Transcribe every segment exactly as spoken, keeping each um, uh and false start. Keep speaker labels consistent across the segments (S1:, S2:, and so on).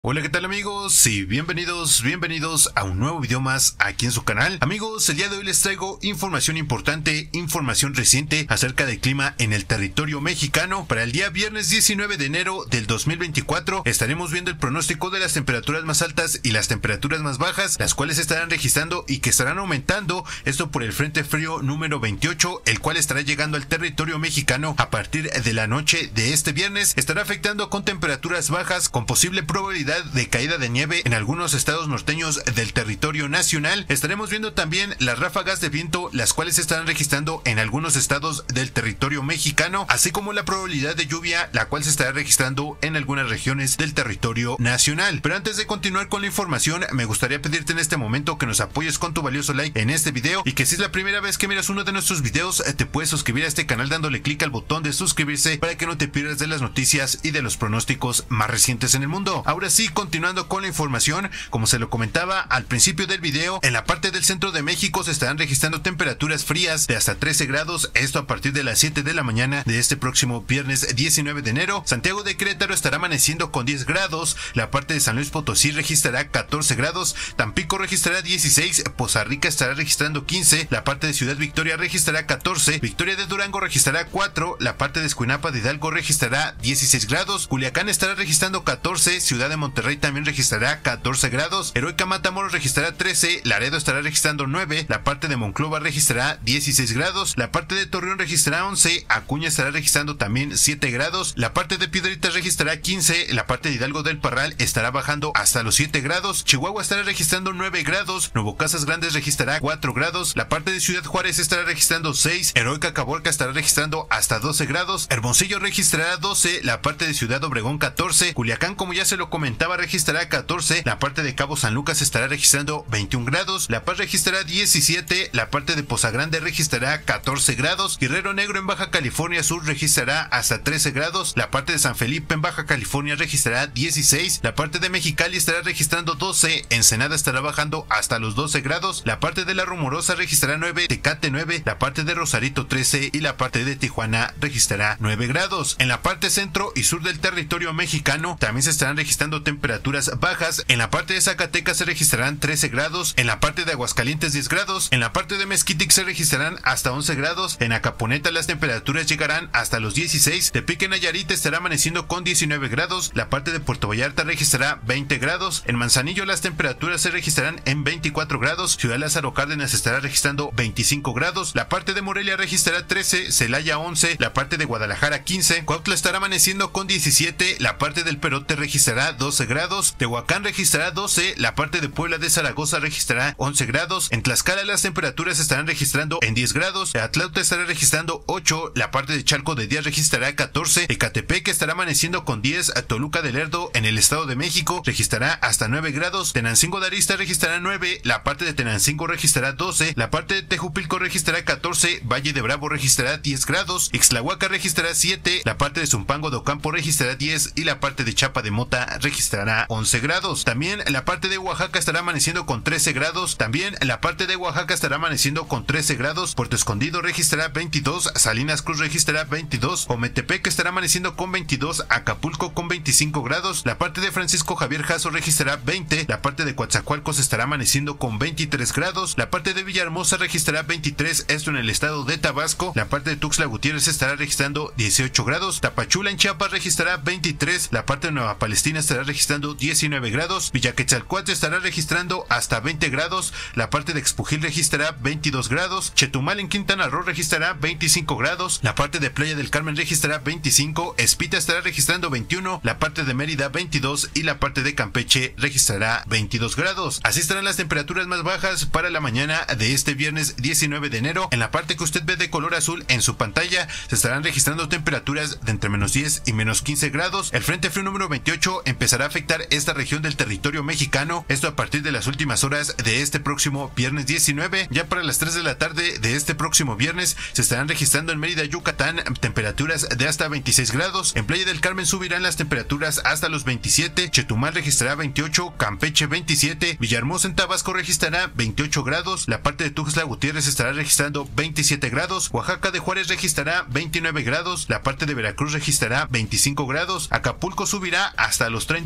S1: Hola, ¿qué tal amigos? Y bienvenidos, bienvenidos a un nuevo video más aquí en su canal. Amigos, el día de hoy les traigo información importante, información reciente acerca del clima en el territorio mexicano. Para el día viernes diecinueve de enero del dos mil veinticuatro estaremos viendo el pronóstico de las temperaturas más altas y las temperaturas más bajas, las cuales estarán registrando y que estarán aumentando, esto por el frente frío número veintiocho, el cual estará llegando al territorio mexicano a partir de la noche de este viernes. Estará afectando con temperaturas bajas, con posible probabilidad de caída de nieve en algunos estados norteños del territorio nacional. Estaremos viendo también las ráfagas de viento, las cuales se estarán registrando en algunos estados del territorio mexicano, así como la probabilidad de lluvia, la cual se estará registrando en algunas regiones del territorio nacional. Pero antes de continuar con la información, me gustaría pedirte en este momento que nos apoyes con tu valioso like en este video, y que si es la primera vez que miras uno de nuestros videos, te puedes suscribir a este canal dándole clic al botón de suscribirse para que no te pierdas de las noticias y de los pronósticos más recientes en el mundo. Ahora sí, continuando con la información, como se lo comentaba al principio del video, en la parte del centro de México se estarán registrando temperaturas frías de hasta trece grados, esto a partir de las siete de la mañana de este próximo viernes diecinueve de enero. Santiago de Querétaro estará amaneciendo con diez grados, la parte de San Luis Potosí registrará catorce grados, Tampico registrará dieciséis, Poza Rica estará registrando quince, la parte de Ciudad Victoria registrará catorce, Victoria de Durango registrará cuatro, la parte de Escuinapa de Hidalgo registrará dieciséis grados, Culiacán estará registrando catorce, Ciudad de Monterrey también registrará catorce grados, Heroica Matamoros registrará trece, Laredo estará registrando nueve, la parte de Monclova registrará dieciséis grados, la parte de Torreón registrará once, Acuña estará registrando también siete grados, la parte de Piedritas registrará quince, la parte de Hidalgo del Parral estará bajando hasta los siete grados, Chihuahua estará registrando nueve grados, Nuevo Casas Grandes registrará cuatro grados, la parte de Ciudad Juárez estará registrando seis, Heroica Caborca estará registrando hasta doce grados, Hermosillo registrará doce, la parte de Ciudad Obregón catorce, Culiacán, como ya se lo comentaba, registrará catorce, la parte de Cabo San Lucas estará registrando veintiún grados, La Paz registrará diecisiete, la parte de Poza Grande registrará catorce grados, Guerrero Negro en Baja California Sur registrará hasta trece grados, la parte de San Felipe en Baja California registrará dieciséis, la parte de Mexicali estará registrando doce, Ensenada estará bajando hasta los doce grados, la parte de La Rumorosa registrará nueve, Tecate nueve, la parte de Rosarito trece y la parte de Tijuana registrará nueve grados. En la parte centro y sur del territorio mexicano también se estarán registrando temperaturas bajas. En la parte de Zacatecas se registrarán trece grados, en la parte de Aguascalientes diez grados, en la parte de Mezquitix se registrarán hasta once grados, en Acaponeta las temperaturas llegarán hasta los dieciséis, Tepic en Nayarit estará amaneciendo con diecinueve grados, la parte de Puerto Vallarta registrará veinte grados, en Manzanillo las temperaturas se registrarán en veinticuatro grados, Ciudad Lázaro Cárdenas estará registrando veinticinco grados, la parte de Morelia registrará trece, Celaya once, la parte de Guadalajara quince, Cuautla estará amaneciendo con diecisiete, la parte del Perote registrará doce grados, Tehuacán registrará doce, la parte de Puebla de Zaragoza registrará once grados, en Tlaxcala las temperaturas estarán registrando en diez grados, Atlauta estará registrando ocho, la parte de Chalco de Díaz registrará catorce, Ecatepec estará amaneciendo con diez, Toluca del Lerdo en el Estado de México registrará hasta nueve grados, Tenancingo de Arista registrará nueve, la parte de Tenancingo registrará doce, la parte de Tejupilco registrará catorce, Valle de Bravo registrará diez grados, Ixtlahuaca registrará siete, la parte de Zumpango de Ocampo registrará diez y la parte de Chapa de Mota registrará once grados. También la parte de Oaxaca estará amaneciendo con trece grados, también la parte de Oaxaca estará amaneciendo con trece grados, Puerto Escondido registrará veintidós, Salinas Cruz registrará veintidós, Ometepec estará amaneciendo con veintidós, Acapulco con veinticinco grados, la parte de Francisco Javier Jasso registrará veinte, la parte de Coatzacoalcos estará amaneciendo con veintitrés grados, la parte de Villahermosa registrará veintitrés, esto en el estado de Tabasco, la parte de Tuxtla Gutiérrez estará registrando dieciocho grados, Tapachula en Chiapas registrará veintitrés, la parte de Nueva Palestina estará registrando diecinueve grados, Villaquetzalcoatl estará registrando hasta veinte grados, la parte de Expujil registrará veintidós grados, Chetumal en Quintana Roo registrará veinticinco grados, la parte de Playa del Carmen registrará veinticinco, Espita estará registrando veintiuno, la parte de Mérida veintidós y la parte de Campeche registrará veintidós grados. Así estarán las temperaturas más bajas para la mañana de este viernes diecinueve de enero. En la parte que usted ve de color azul en su pantalla se estarán registrando temperaturas de entre menos diez y menos quince grados. El frente frío número veintiocho empezará a afectar esta región del territorio mexicano, esto a partir de las últimas horas de este próximo viernes diecinueve. Ya para las tres de la tarde de este próximo viernes se estarán registrando en Mérida, Yucatán, temperaturas de hasta veintiséis grados, en Playa del Carmen subirán las temperaturas hasta los veintisiete, Chetumal registrará veintiocho, Campeche veintisiete, Villahermosa en Tabasco registrará veintiocho grados, la parte de Tuxtla Gutiérrez estará registrando veintisiete grados, Oaxaca de Juárez registrará veintinueve grados, la parte de Veracruz registrará veinticinco grados, Acapulco subirá hasta los treinta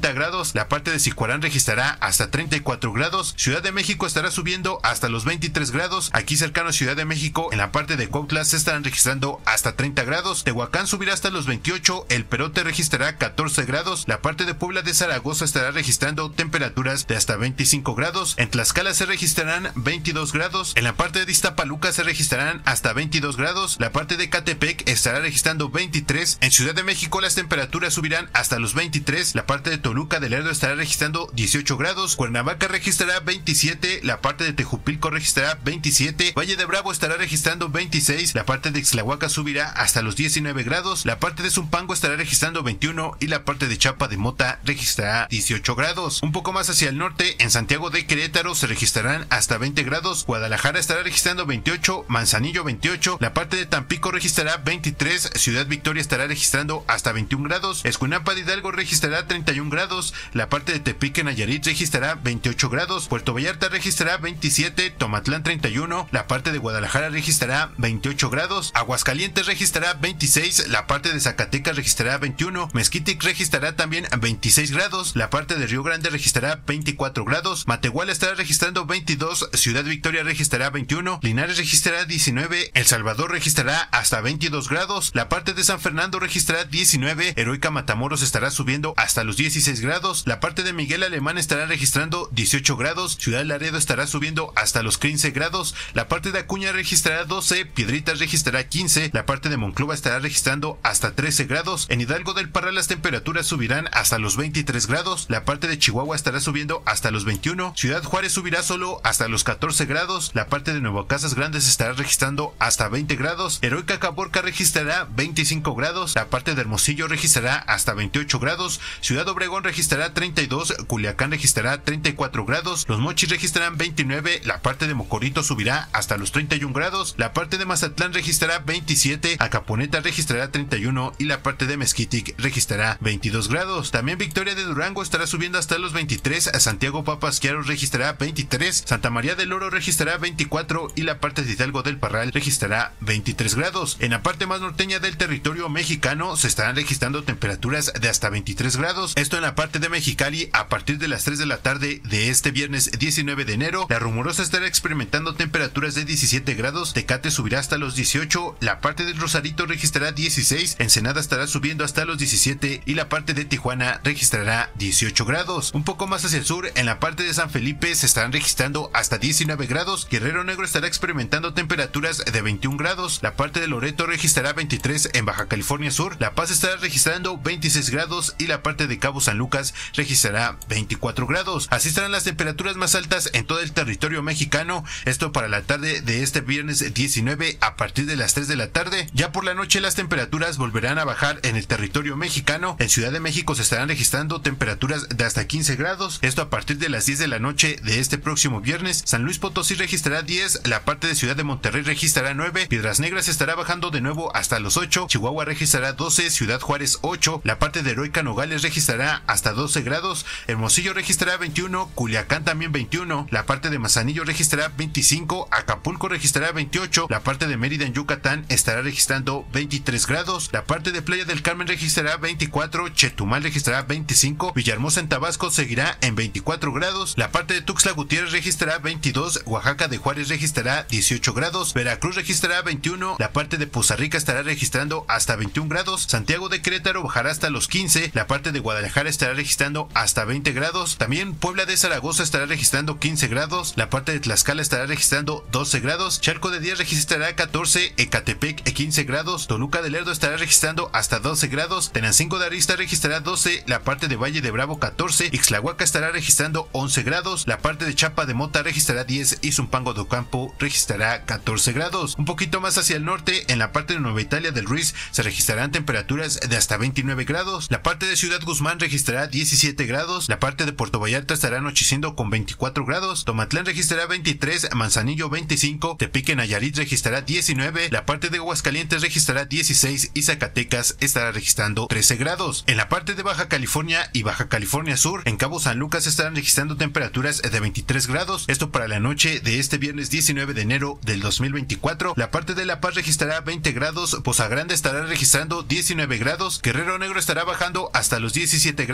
S1: treinta grados, la parte de Cicuarán registrará hasta treinta y cuatro grados, Ciudad de México estará subiendo hasta los veintitrés grados, aquí cercano a Ciudad de México, en la parte de Cuautla se estarán registrando hasta treinta grados, Tehuacán subirá hasta los veintiocho, El Perote registrará catorce grados, la parte de Puebla de Zaragoza estará registrando temperaturas de hasta veinticinco grados, en Tlaxcala se registrarán veintidós grados, en la parte de Iztapaluca se registrarán hasta veintidós grados, la parte de Catepec estará registrando veintitrés, en Ciudad de México las temperaturas subirán hasta los veintitrés, la parte de Toluca de Lerdo estará registrando dieciocho grados, Cuernavaca registrará veintisiete, la parte de Tejupilco registrará veintisiete, Valle de Bravo estará registrando veintiséis, la parte de Ixtlahuaca subirá hasta los diecinueve grados, la parte de Zumpango estará registrando veintiuno y la parte de Chapa de Mota registrará dieciocho grados. Un poco más hacia el norte, en Santiago de Querétaro se registrarán hasta veinte grados, Guadalajara estará registrando veintiocho, Manzanillo veintiocho, la parte de Tampico registrará veintitrés, Ciudad Victoria estará registrando hasta veintiún grados, Escuinapa de Hidalgo registrará treinta y un grados, la parte de Tepic en Nayarit registrará veintiocho grados, Puerto Vallarta registrará veintisiete, Tomatlán treinta y uno, la parte de Guadalajara registrará veintiocho grados, Aguascalientes registrará veintiséis, la parte de Zacatecas registrará veintiuno, Mezquitic registrará también veintiséis grados, la parte de Río Grande registrará veinticuatro grados, Matehuala estará registrando veintidós, Ciudad Victoria registrará veintiuno, Linares registrará diecinueve, El Salvador registrará hasta veintidós grados, la parte de San Fernando registrará diecinueve, Heroica Matamoros estará subiendo hasta los dieciséis grados, la parte de Miguel Alemán estará registrando dieciocho grados, Ciudad Laredo estará subiendo hasta los quince grados, la parte de Acuña registrará doce, Piedritas registrará quince, la parte de Monclova estará registrando hasta trece grados, en Hidalgo del Parral las temperaturas subirán hasta los veintitrés grados, la parte de Chihuahua estará subiendo hasta los veintiuno, Ciudad Juárez subirá solo hasta los catorce grados, la parte de Nuevo Casas Grandes estará registrando hasta veinte grados, Heroica Caborca registrará veinticinco grados, la parte de Hermosillo registrará hasta veintiocho grados, Ciudad Obregón registrará treinta y dos, Culiacán registrará treinta y cuatro grados, Los Mochis registrarán veintinueve, la parte de Mocorito subirá hasta los treinta y un grados, la parte de Mazatlán registrará veintisiete, Acaponeta registrará treinta y uno y la parte de Mezquitic registrará veintidós grados. También Victoria de Durango estará subiendo hasta los veintitrés, Santiago Papasquiaro registrará veintitrés, Santa María del Oro registrará veinticuatro y la parte de Hidalgo del Parral registrará veintitrés grados. En la parte más norteña del territorio mexicano se estarán registrando temperaturas de hasta veintitrés grados, esto en la parte de Mexicali a partir de las tres de la tarde de este viernes diecinueve de enero. La Rumorosa estará experimentando temperaturas de diecisiete grados, Tecate subirá hasta los dieciocho, la parte del Rosarito registrará dieciséis, Ensenada estará subiendo hasta los diecisiete y la parte de Tijuana registrará dieciocho grados. Un poco más hacia el sur, en la parte de San Felipe se estarán registrando hasta diecinueve grados, Guerrero Negro estará experimentando temperaturas de veintiún grados, la parte de Loreto registrará veintitrés en Baja California Sur, La Paz estará registrando veintiséis grados y la parte de Cabo San Lucas registrará veinticuatro grados. Así estarán las temperaturas más altas en todo el territorio mexicano, esto para la tarde de este viernes diecinueve a partir de las tres de la tarde. Ya por la noche las temperaturas volverán a bajar en el territorio mexicano. En Ciudad de México se estarán registrando temperaturas de hasta quince grados, esto a partir de las diez de la noche de este próximo viernes. San Luis Potosí registrará diez, la parte de Ciudad de Monterrey registrará nueve, Piedras Negras estará bajando de nuevo hasta los ocho, Chihuahua registrará doce, Ciudad Juárez ocho, la parte de Heroica Nogales registrará hasta doce grados, Hermosillo registrará veintiuno, Culiacán también veintiuno, la parte de Manzanillo registrará veinticinco, Acapulco registrará veintiocho, la parte de Mérida en Yucatán estará registrando veintitrés grados, la parte de Playa del Carmen registrará veinticuatro, Chetumal registrará veinticinco, Villahermosa en Tabasco seguirá en veinticuatro grados, la parte de Tuxtla Gutiérrez registrará veintidós, Oaxaca de Juárez registrará dieciocho grados, Veracruz registrará veintiuno, la parte de Poza Rica estará registrando hasta veintiún grados, Santiago de Querétaro bajará hasta los quince, la parte de Guadalajara estará registrando hasta veinte grados, también Puebla de Zaragoza estará registrando quince grados, la parte de Tlaxcala estará registrando doce grados, Charco de Díaz registrará catorce, Ecatepec quince grados, Toluca de Lerdo estará registrando hasta doce grados, Tenancingo de Arista registrará doce, la parte de Valle de Bravo catorce, Ixtlahuaca estará registrando once grados, la parte de Chapa de Mota registrará diez y Zumpango de Ocampo registrará catorce grados. Un poquito más hacia el norte, en la parte de Nueva Italia del Ruiz se registrarán temperaturas de hasta veintinueve grados, la parte de Ciudad Guzmán registrará diecisiete grados, la parte de Puerto Vallarta estará anocheciendo con veinticuatro grados, Tomatlán registrará veintitrés, Manzanillo veinticinco, Tepic en Nayarit registrará diecinueve, la parte de Aguascalientes registrará dieciséis y Zacatecas estará registrando trece grados. En la parte de Baja California y Baja California Sur, en Cabo San Lucas estarán registrando temperaturas de veintitrés grados, esto para la noche de este viernes diecinueve de enero del dos mil veinticuatro, la parte de La Paz registrará veinte grados, Poza Grande estará registrando diecinueve grados, Guerrero Negro estará bajando hasta los diecisiete grados,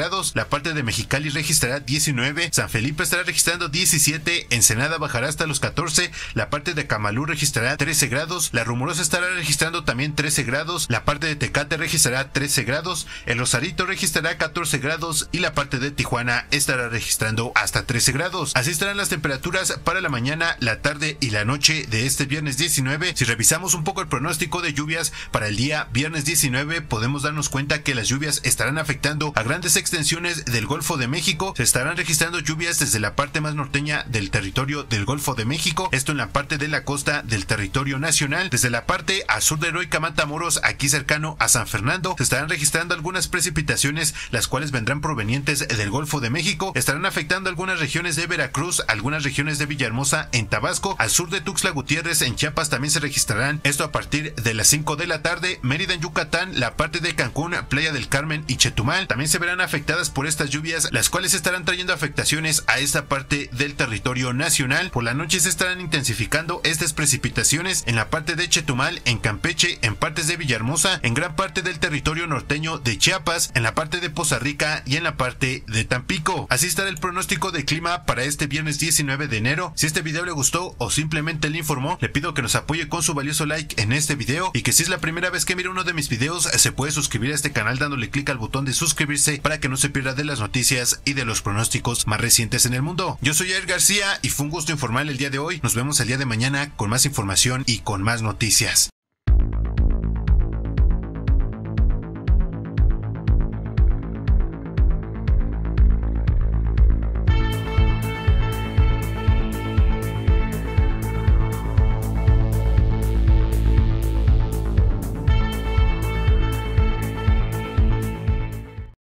S1: grados, la parte de Mexicali registrará diecinueve, San Felipe estará registrando diecisiete, Ensenada bajará hasta los catorce, la parte de Camalú registrará trece grados, la Rumorosa estará registrando también trece grados, la parte de Tecate registrará trece grados, el Rosarito registrará catorce grados y la parte de Tijuana estará registrando hasta trece grados. Así estarán las temperaturas para la mañana, la tarde y la noche de este viernes diecinueve. Si revisamos un poco el pronóstico de lluvias para el día viernes diecinueve, podemos darnos cuenta que las lluvias estarán afectando a grandes extensiones del Golfo de México. Se estarán registrando lluvias desde la parte más norteña del territorio del Golfo de México, esto en la parte de la costa del territorio nacional. Desde la parte a sur de Heroica Matamoros, aquí cercano a San Fernando, se estarán registrando algunas precipitaciones, las cuales vendrán provenientes del Golfo de México. Estarán afectando algunas regiones de Veracruz, algunas regiones de Villahermosa en Tabasco, al sur de Tuxtla Gutiérrez en Chiapas también se registrarán, esto a partir de las cinco de la tarde. Mérida en Yucatán, la parte de Cancún, Playa del Carmen y Chetumal también se verán afectadas por estas lluvias, las cuales estarán trayendo afectaciones a esta parte del territorio nacional. Por la noche se estarán intensificando estas precipitaciones en la parte de Chetumal, en Campeche, en partes de Villahermosa, en gran parte del territorio norteño de Chiapas, en la parte de Poza Rica y en la parte de Tampico. Así estará el pronóstico de clima para este viernes diecinueve de enero. Si este video le gustó o simplemente le informó, le pido que nos apoye con su valioso like en este video y que si es la primera vez que mira uno de mis videos, se puede suscribir a este canal dándole clic al botón de suscribirse para que no se pierda de las noticias y de los pronósticos más recientes en el mundo. Yo soy Jair García y fue un gusto informarle el día de hoy. Nos vemos el día de mañana con más información y con más noticias.